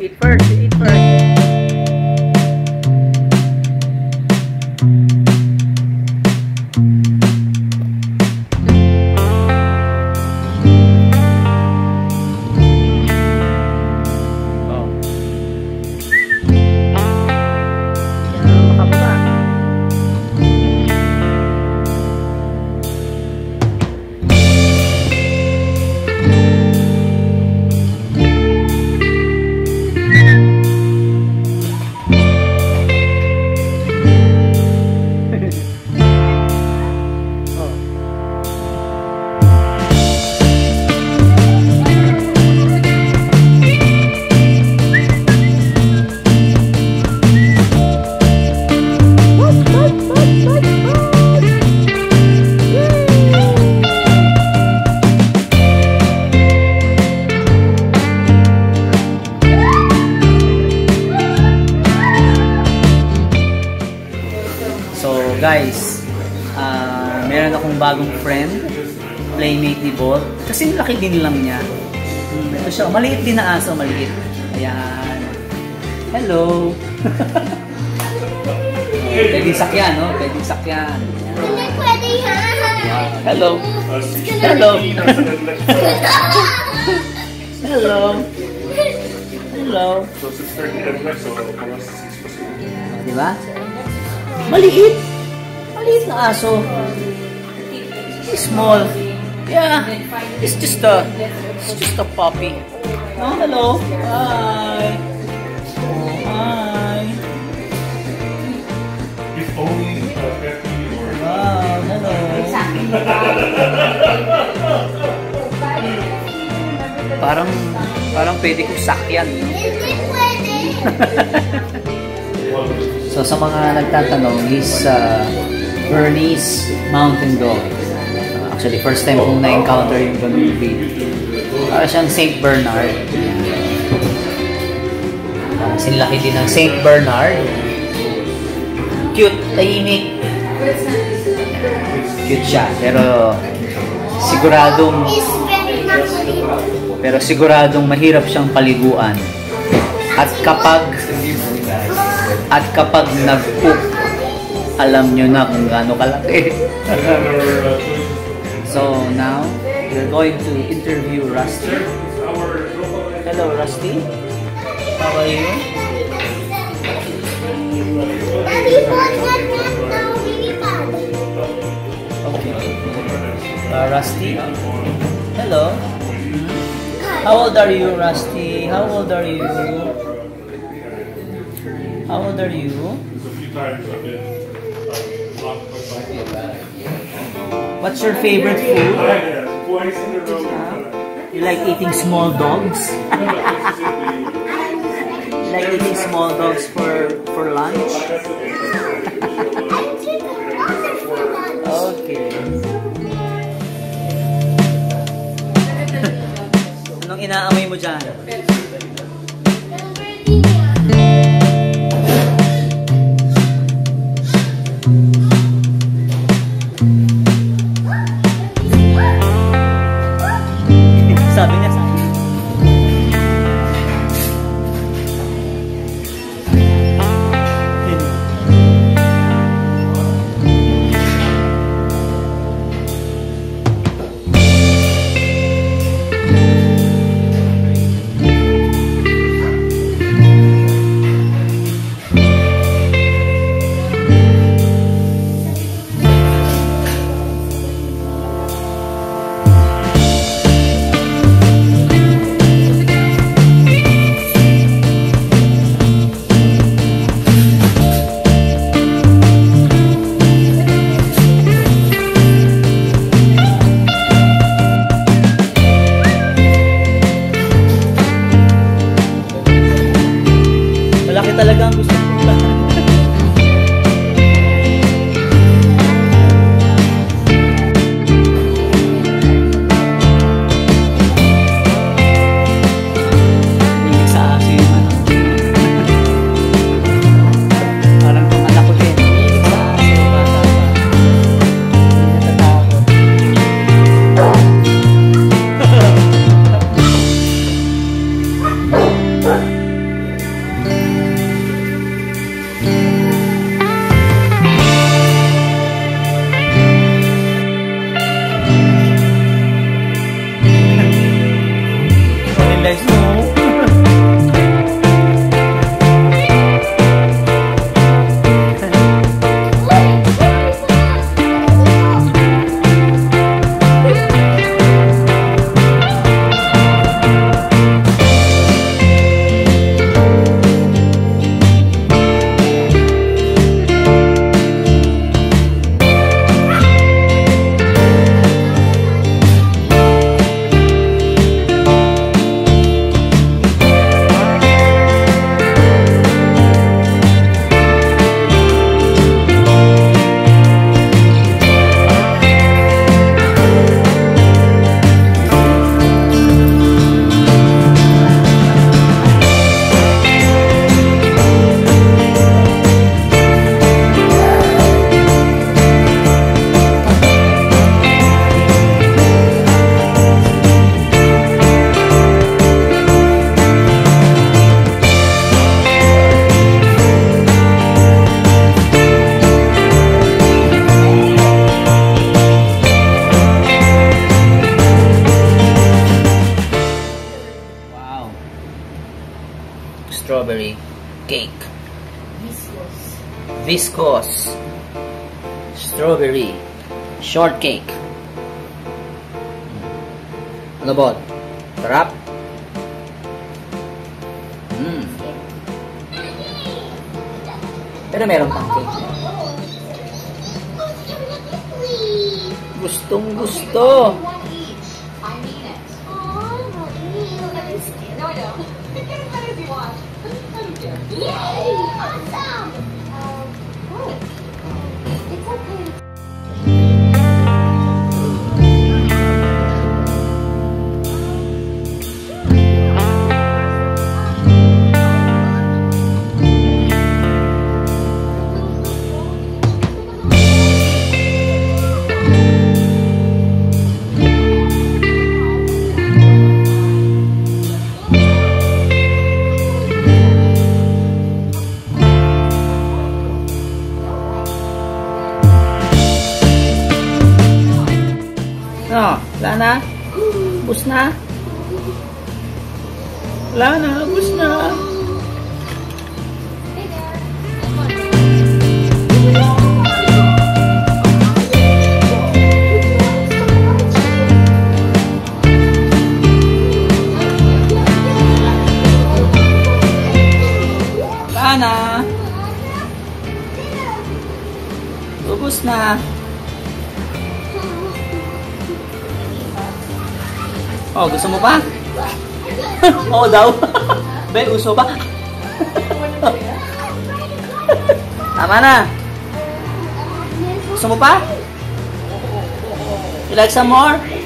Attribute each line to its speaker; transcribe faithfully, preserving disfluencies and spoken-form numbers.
Speaker 1: Eat first, eat first. Guys, uh, meron akong bagong friend, playmate ni Bolt. Kasi laki din lang niya. Hmm, ito siya, maliit din na aso, maliit. Ayan. Hello! Pwedeng sakyan, no? Pwedeng sakyan.
Speaker 2: Hindi pwede yan.
Speaker 1: Hello! Hello! Hello! Hello! Diba? Maliit! Maliit na aso. Small. Yeah. It's just a it's just a puppy. Oh, hello. Hi. Oh, hi.
Speaker 3: If only a puppy or
Speaker 1: wow, hello. Parang parang pwede kong sakyan, no?
Speaker 2: Hindi pwede.
Speaker 1: So sa mga nagtatanong, is uh, Bernese Mountain Dog. Uh, actually, first time kong na-encounter yung ganung breed. Para siyang Saint Bernard. Uh, sinlaki din ng Saint Bernard. Cute, tahimik. Cute siya, pero siguradong pero siguradong mahirap siyang paliguan. At kapag at kapag nag-poop, alam nyo na kung gaano kalaki. So now, we're going to interview Rusty. Hello, Rusty. How are you? Okay. Uh, Rusty. Hello. How old are you, Rusty? How old are you? How old are you? What's your favorite food? You like eating small dogs? You like eating small dogs for for lunch? Okay. Anong inaamoy mo dyan? Sabi niya sa akin. guys, no? Strawberry cake.
Speaker 2: Viscous.
Speaker 1: Viscous. Strawberry shortcake. Ano ba? Sarap? Mm. Pero meron pang cake. Gustong gusto.
Speaker 2: Yay! Awesome! Um, what? It's okay.
Speaker 1: No, wala na. Bus na. Wala na, bus na. Wala na. Ubus na. Oh, gusto mo pa? Oo daw. Be, uso pa. Tama na. Gusto mo pa? You like some more?